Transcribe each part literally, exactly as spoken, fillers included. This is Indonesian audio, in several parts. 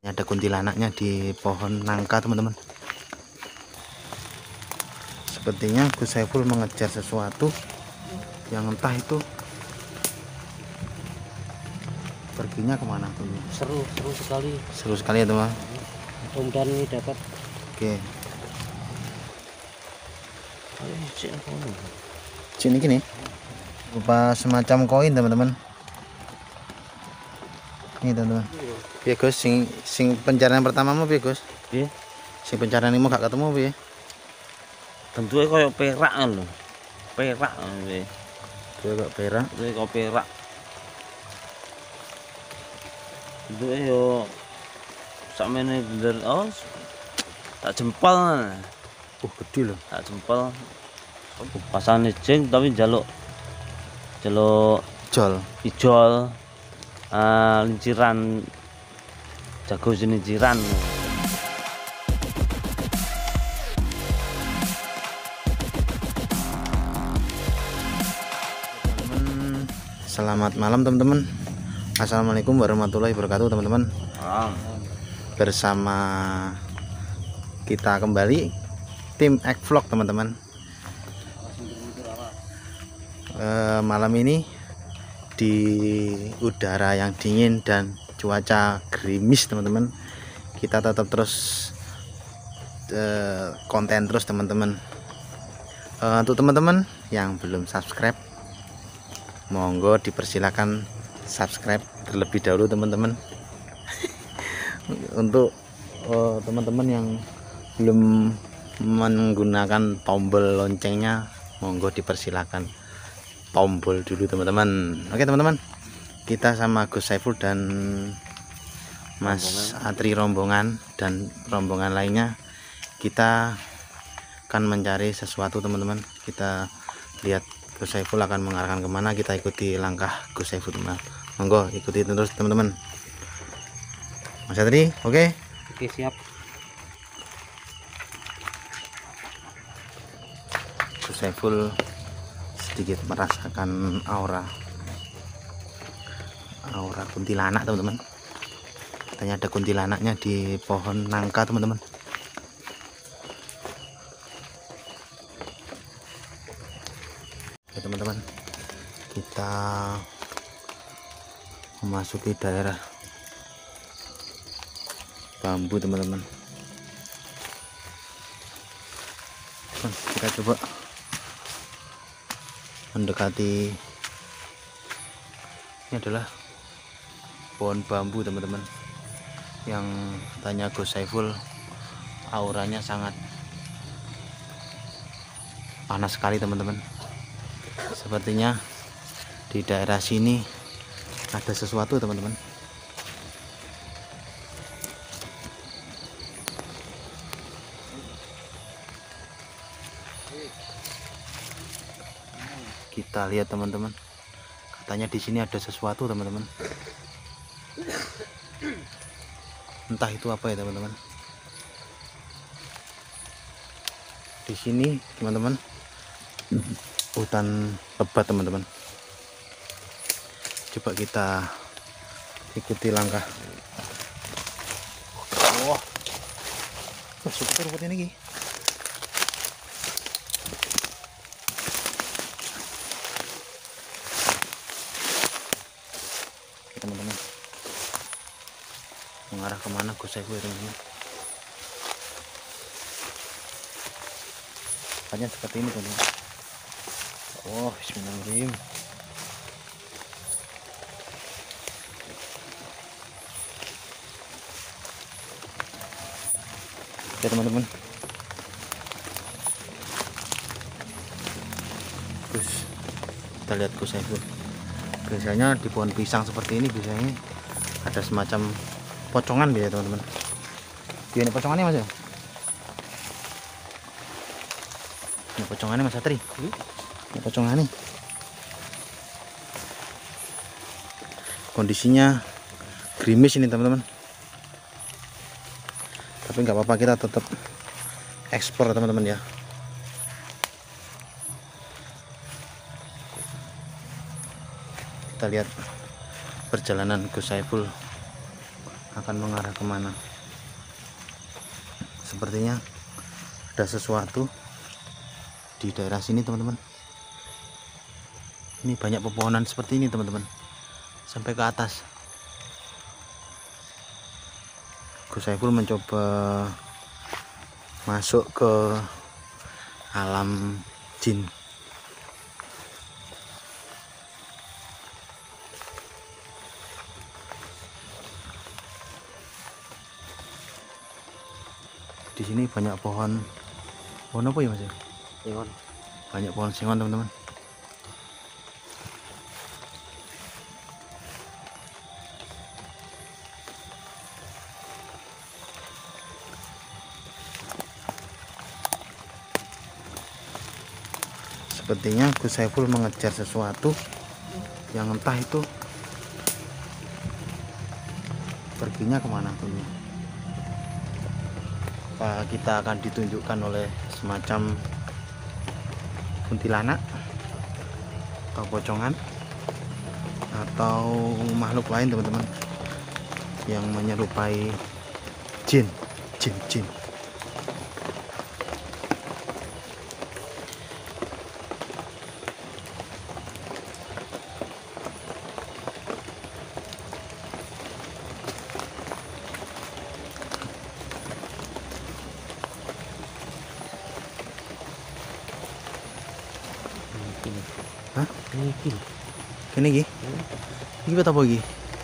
Ada kuntilanaknya di pohon nangka, teman-teman. Sepertinya Gus Saiful mengejar sesuatu yang entah itu perginya kemana tuh. Seru, seru sekali. Seru sekali ya teman. Mudah-mudahan ini dapat. Oke. Ayo, sini gini. Berupa semacam koin, teman-teman. Ini teman-teman. Piye Gus, sing sing pencarian pertamamu piye Gus? Piye? Sing pencarian ini gak ketemu piye? Bentuknya kayak perak lho. Perak piye. Kayak perak. Bentuknya kayak perak. Bentuknya yo sakmene bener oh tak jempol. Uh, gede loh. Tak jempol. Pasane jeng tapi jaluk jaluk Jol. ijol. Uh, linciran jago linciran. Selamat malam teman-teman. Assalamualaikum warahmatullahi wabarakatuh teman-teman. Bersama kita kembali tim Ek Vlog teman-teman. e, Malam ini di udara yang dingin dan cuaca gerimis teman-teman, kita tetap terus e, konten terus teman-teman. e, Untuk teman-teman yang belum subscribe, monggo dipersilakan subscribe terlebih dahulu teman-teman. Untuk teman-teman uh, yang belum menggunakan tombol loncengnya, monggo dipersilakan tombol dulu teman-teman. Oke teman-teman, kita sama Gus Saiful dan Mas Atri rombongan dan rombongan lainnya, kita akan mencari sesuatu teman-teman. Kita lihat Gus Saiful akan mengarahkan kemana, kita ikuti langkah Gus Saiful teman. Monggo ikuti terus teman-teman. Mas Atri, oke? Okay? Oke, siap. Gus Saiful sedikit merasakan aura aura kuntilanak teman-teman. Katanya ada kuntilanaknya di pohon nangka teman-teman. Oke teman-teman, kita memasuki daerah bambu teman-teman. Kita coba mendekati. Ini adalah pohon bambu teman-teman, yang katanya Gus Saiful auranya sangat panas sekali teman-teman. Sepertinya di daerah sini ada sesuatu teman-teman. Kita lihat teman-teman, katanya di sini ada sesuatu teman-teman. Entah itu apa ya teman-teman. Di sini teman-teman hutan lebat teman-teman. Coba kita ikuti langkah. Wah, oh, super rumput ini. Teman-teman, mengarah kemana Gus Saiful teman-teman? Hanya seperti ini teman-teman. Oh, bismillahirrahmanirrahim. Oke teman-teman, Gus, kita lihat Gus Saiful. Biasanya di pohon pisang seperti ini biasanya ada semacam pocongan biasa teman-teman. Ini pocongannya mas ya? Ini pocongannya Mas Atri. Ini pocongannya. Kondisinya gerimis ini teman-teman. Tapi nggak apa-apa, kita tetap ekspor teman-teman ya. Kita lihat perjalanan Gus Saiful akan mengarah kemana. Sepertinya ada sesuatu di daerah sini teman-teman. Ini banyak pepohonan seperti ini teman-teman, sampai ke atas. Gus Saiful mencoba masuk ke alam jin. Di sini banyak pohon. Pohon apa ya Mas? Sengon. Banyak pohon sengon teman-teman. Sepertinya Gus Saiful mengejar sesuatu yang entah itu perginya kemana tuh. Apa kita akan ditunjukkan oleh semacam kuntilanak atau pocongan atau makhluk lain teman-teman yang menyerupai jin jin jin. Hah? Ini kiri. Kene iki? Iki apa iki?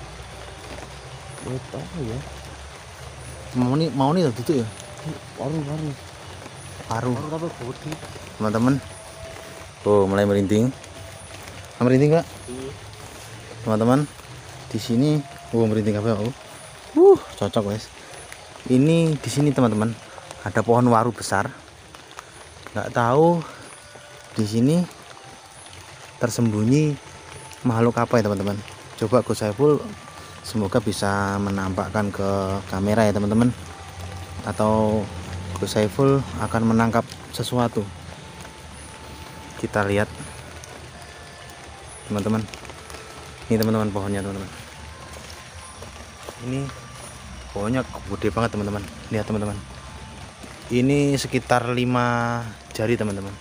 Buat apa ya? Mau nih, mau nih tutup ya? Baru-baru. Paru. Baru tapi putih. Teman-teman. Oh, mulai merinding. Ah, merinding, Kak? Iya. Teman-teman, di sini oh merinding apa? Oh. Uh, cocok, guys. Ini di sini teman-teman, ada pohon waru besar. Nggak tahu di sini tersembunyi makhluk apa ya teman-teman. Coba Gus Saiful semoga bisa menampakkan ke kamera ya teman-teman, atau Gus Saiful akan menangkap sesuatu. Kita lihat teman-teman. Ini teman-teman pohonnya teman-teman. Ini pohonnya gede banget teman-teman. Lihat teman-teman. Ini sekitar lima jari teman-teman.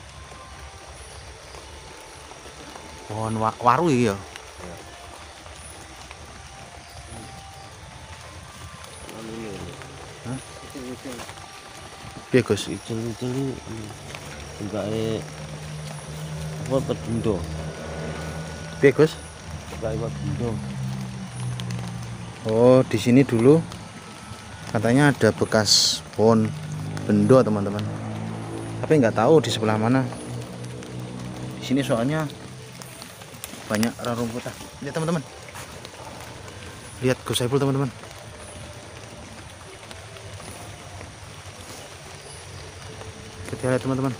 Pohon wa waru ya. Hah? Piye Gus? Icul-icul enggak eh apa bendo. Piye Gus? Enggak iwak bendo. Oh, di sini dulu katanya ada bekas pohon bendo teman-teman. Tapi nggak tahu di sebelah mana. Di sini soalnya banyak rerumputan. Lihat teman-teman. Lihat Gus Saiful teman-teman. Kita lihat teman-teman.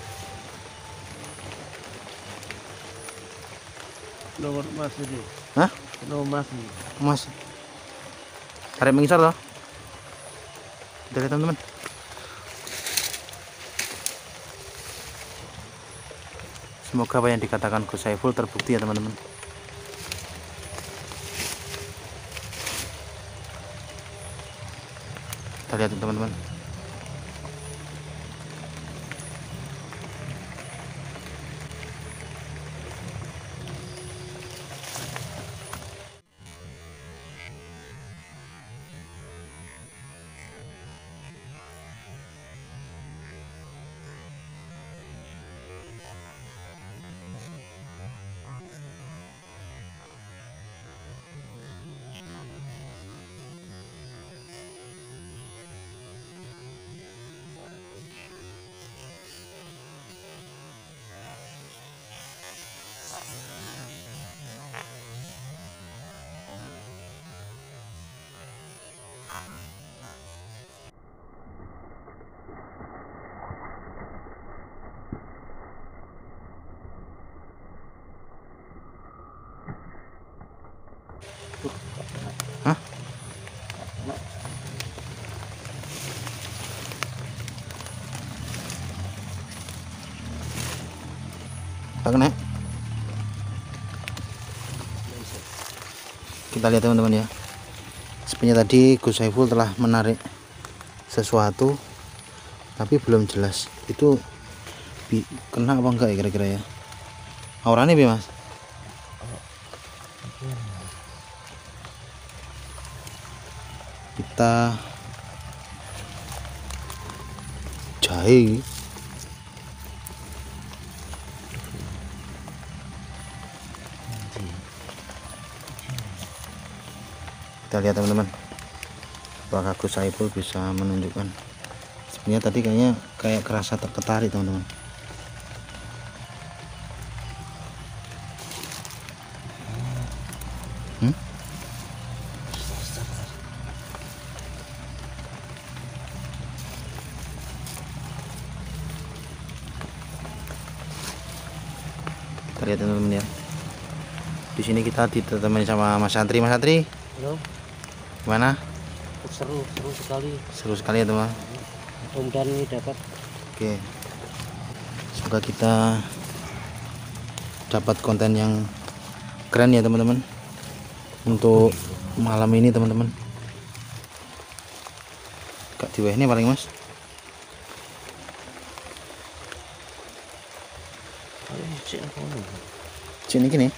Nomor emas ini. Hah? Nomor emas. Mas. Arep mengisar toh? Kita lihat teman-teman. Semoga apa yang dikatakan Gus Saiful terbukti ya teman-teman. Kita lihat teman-teman. Hah? Tak kena. Kita lihat teman-teman ya. sebenarnya tadi Gus Saiful telah menarik sesuatu tapi belum jelas itu kena apa enggak ya kira-kira ya. Auranya bi mas? Kita jahe. Kita lihat teman-teman, apakah Gus Saiful bisa menunjukkan. Sebenarnya tadi kayaknya kayak kerasa tertarik teman-teman. Hmm? Kita lihat teman-teman ya. Di sini kita ditemani sama Mas Santri. Mas Santri, halo, gimana? seru seru sekali, Seru sekali ya teman. mudah-mudahan ini dapat. Oke, semoga kita dapat konten yang keren ya teman-teman untuk malam ini teman-teman. Kak Diweh ini paling mas. Sini gini.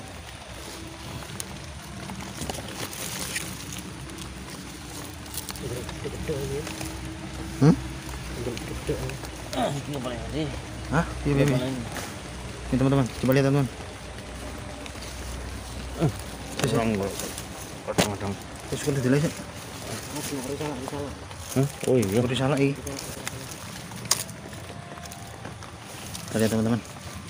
Hmm? Hah? Iya, iya, iya. Ini teman-teman, coba lihat teman-teman. Kadang-kadang. Terus kalau dilihat sih. Oh iya. Udah salah i. Kita lihat teman-teman.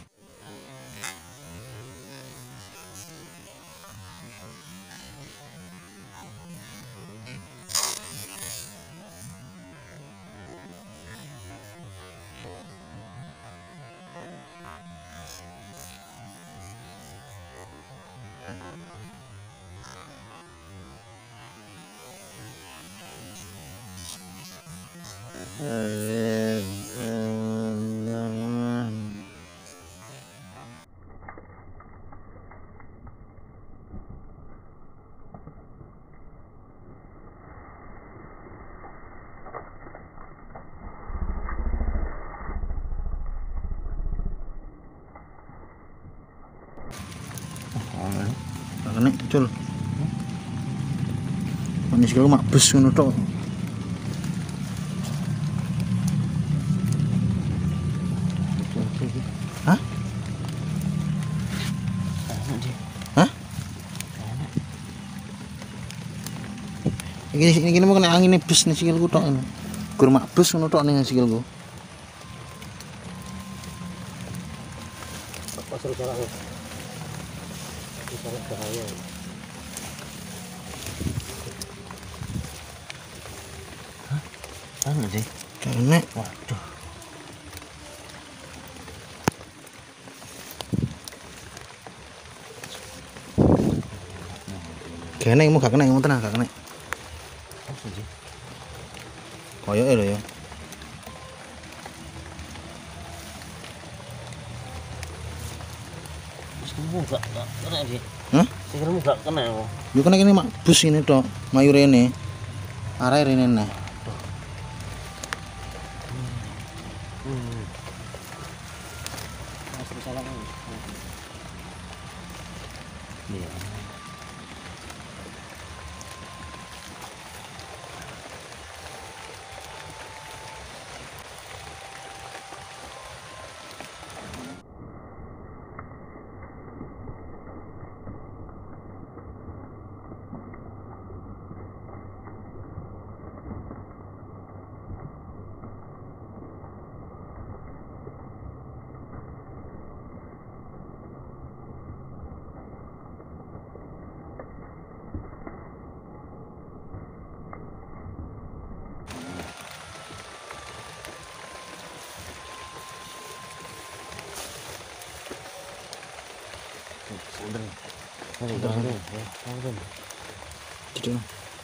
Kena cul. Manis kalau mak bus ngono tok. Hah? Hah? Ini ini gini mau kena angin nih bus nih sikilku tok ini. Gur mak bus ngono tok ning sikilku. Pasal salah. Salah bahaya. Hah? Anu sih. Kena. Waduh. Kena mau gak kena yang tenang gak kena. Apa sih? Koyoke lho ya. Kamu gak kena sih. Hah? Kamu gak kena kok. Yo kena kene mak bus ini tok. Mayu rene. Arah rene nah. Hmm. Masuk salah kan. Iya. Udah. Udah, udah. Udah. Gitu.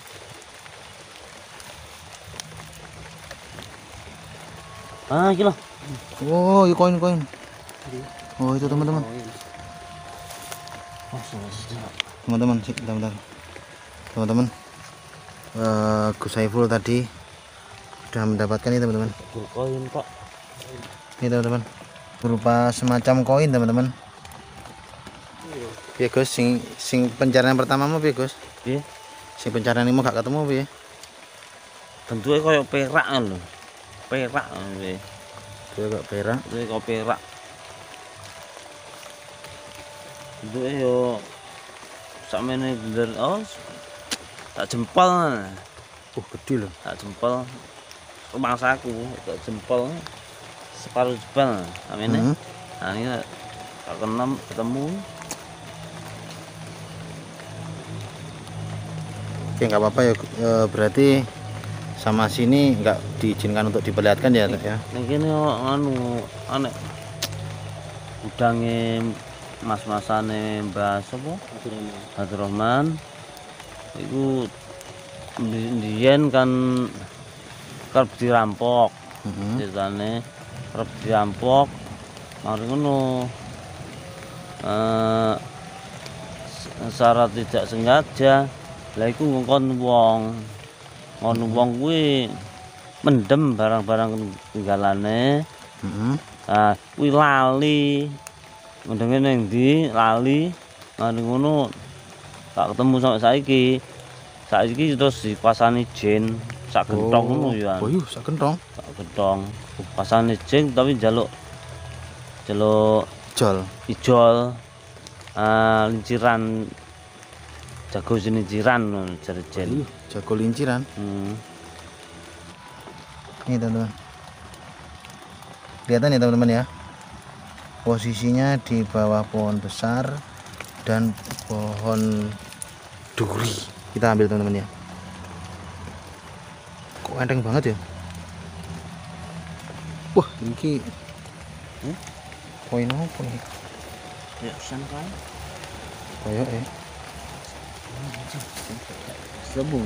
Ah, iki loh. Oh, itu koin-koin. Oh, itu teman-teman. Oh, sudah. Teman-teman, sik, bentar, bentar. Teman-teman. uh, Gus Saiful tadi sudah mendapatkan ini teman-teman. Koin Pak. Ini teman-teman, berupa semacam koin teman-teman. Piye Gus, sing sing pencarian pertamamu piye Gus? Piye? Sing pencarian ini gak ketemu piye? Bentuknya kayak perak lho. Perak piye. Kayak kok perak. Bentuknya kayak perak. Bentuknya yo sakmene bener oh tak jempol. Uh, gede loh. Tak jempol. Rumahsaku tak jempol. Separuh jempol sakmene. Hmm. Nah ini tak kenam ketemu. Oke, nggak apa-apa ya. E, berarti sama sini nggak diizinkan untuk diperlihatkan ya, ya. Ning kene anu anek udange mas-masane Mbah sapa? Abdul Rahman. Iku ndiyen kan kerep dirampok. Mm-hmm. Ceritane kerep dirampok. Mari ngono. Eh secara tidak sengaja lah iku ngongkon wong. Ngono wong kuwi mendem barang-barang tinggalane. Mm-hmm. Nah, kuwi lali. Mendenge ning ndi lali. Mari ngono tak ketemu sampai saiki. Saiki terus dipasani jin sak gentong ngono ya. Oh, iya, sak gentong. Sak gentong. Pasane jin tapi njaluk njaluk Jol. ijol. Ah, linciran jago linciran ngono jare jin. Jago linciran. Hmm. Ini teman-teman. Kelihatan ya teman-teman ya. Posisinya di bawah pohon besar dan pohon duri. Kita ambil teman-teman ya. Kok enteng banget ya? Wah, ini Hmm? koin apa nih? Ya sangkan. Kayak eh. Sabung.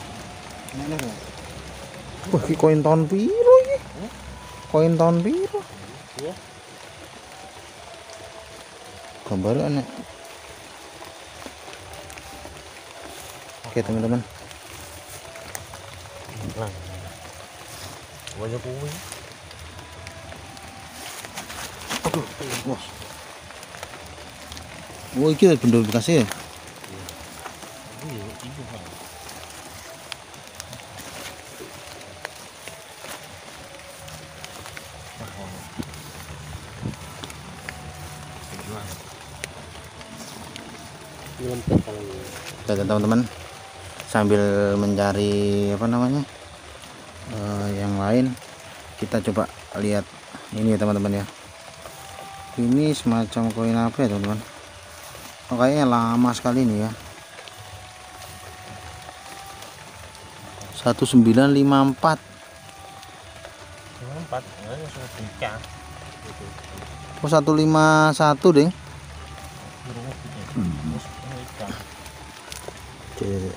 Wah, ini koin tahun piro ini? Koin tahun piro? Iya. Gambar aneh. Oke teman-teman. Lang. Banyak kuwi. Aduh, wah. Oh, iki benda bekas ya? Oke teman-teman, sambil mencari apa namanya uh, yang lain, kita coba lihat ini ya teman-teman ya. Ini semacam koin apa ya teman-teman? Oh, kayaknya lama sekali ini ya. Satu sembilan lima empat. Empat, ya sudah tiga. Oh, satu lima satu deh. Oke.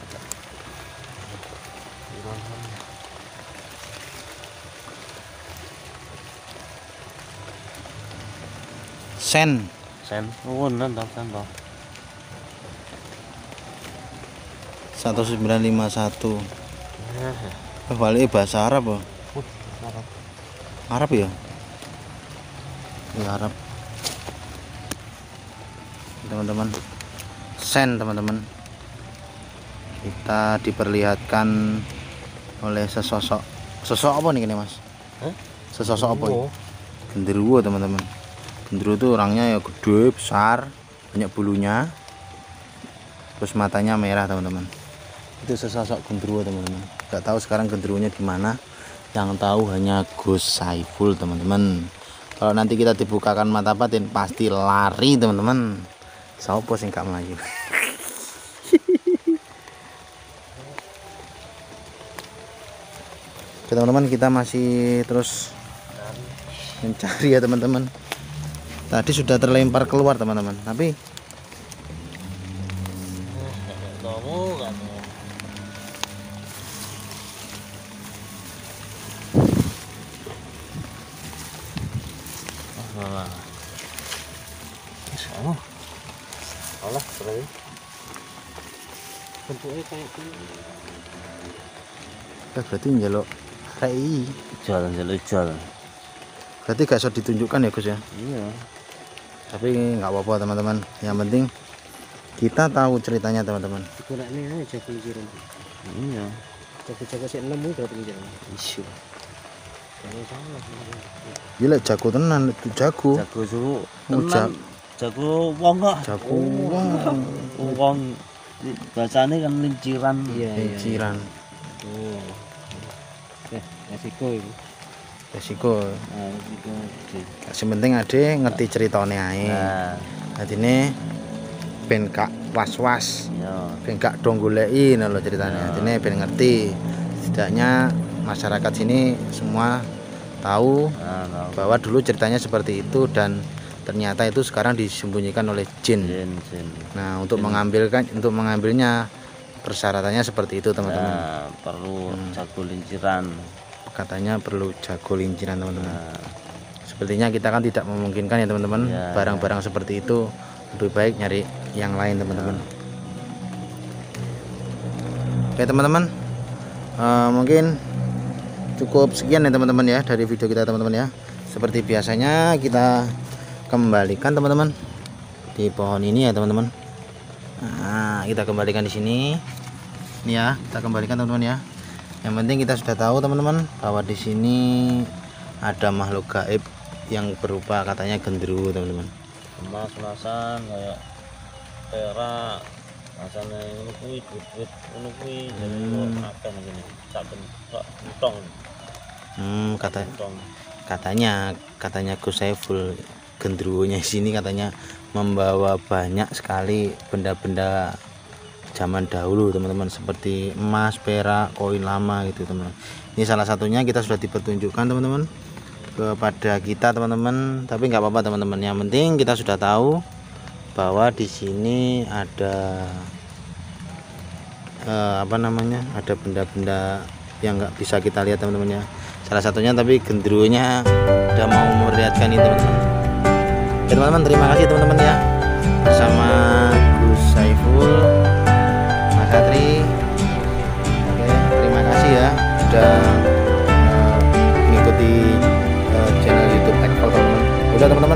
Sen. Sen, oh nanti sen toh. Satu sembilan lima satu. Balik bahasa Arab oh. Arab ya? Ya Arab. Teman-teman. Sen teman-teman. Kita diperlihatkan oleh sesosok. Sosok apa nih ini Mas? Hah? Sesosok apa? Oh. Genderuwo teman-teman. Genderuwo itu orangnya ya gede, besar, banyak bulunya. Terus matanya merah teman-teman. Itu sesosok genderuwo teman-teman. Gak tahu sekarang genderuwonya di mana. Yang tahu hanya Gus Saiful teman-teman. Kalau nanti kita dibukakan mata batin pasti lari teman-teman. Sopo sing gak melayu. Oke teman-teman, kita masih terus mencari ya teman-teman. Tadi sudah terlempar keluar teman-teman, tapi Oh. Allah, berarti bentuknya kayak gini. berarti njaluk rei. Jual njaluk jual. Berarti gak bisa ditunjukkan ya Gus ya. Iya. Tapi nggak apa-apa teman-teman. Yang penting kita tahu ceritanya teman-teman. Gunanya aja pinggiran. Iya. Jago-jago sih enam udah pinggiran. Isu. Jangan salah. Gila jago tenan itu jago. Jago suku. Oh, Tenan. Jago wong kok. Jago wong. Wong bacane kan linciran. Iya, iya. Linciran. Oh. Eh, resiko itu. Resiko. Nah, itu. Yang penting ade ngerti ceritanya ae. Nah, Adine ben gak was-was. ya. Ben gak dong goleki lho ceritanya. Ya. Adine ben ngerti. Setidaknya masyarakat sini semua tahu Nah, tahu. bahwa dulu ceritanya seperti itu dan ternyata itu sekarang disembunyikan oleh jin. Jin, jin. Nah, untuk mengambilkan untuk mengambilnya persyaratannya seperti itu, teman-teman. Nah, perlu Hmm. jago linciran. Katanya perlu jago linciran, teman-teman. Nah, Sepertinya kita kan tidak memungkinkan ya, teman-teman. Ya, Barang-barang seperti itu lebih baik nyari yang lain, teman-teman. Oke, teman-teman. Eh, mungkin cukup sekian ya, teman-teman ya, dari video kita, teman-teman ya. Seperti biasanya kita kembalikan, teman-teman, di pohon ini ya, teman-teman. Nah, kita kembalikan di sini. Ini ya, kita kembalikan, teman-teman ya. Yang penting kita sudah tahu, teman-teman, bahwa di sini ada makhluk gaib yang berupa katanya gendruwo, teman-teman. emas-emasan kayak perak, rasane ngono kuwi, duit-duit ngono kuwi, jadi Hmm. akeh ngene. Sak entong, Hmm, kata entong. katanya katanya Gus Saiful, gendruwonya sini katanya membawa banyak sekali benda-benda zaman dahulu, teman-teman, seperti emas, perak, koin lama gitu, teman-teman. Ini salah satunya kita sudah dipertunjukkan, teman-teman, kepada kita, teman-teman. Tapi nggak apa-apa, teman-teman. Yang penting kita sudah tahu bahwa di sini ada eh, apa namanya? Ada benda-benda yang nggak bisa kita lihat, teman-teman ya. Salah satunya tapi gendruwonya udah mau memperlihatkan ini, teman-teman. Oke, teman-teman, terima kasih teman-teman ya, bersama Gus Saiful, Mas Satri. Oke, terima kasih ya sudah uh, mengikuti uh, channel YouTube Tech Talk, teman-teman. Udah, teman-teman.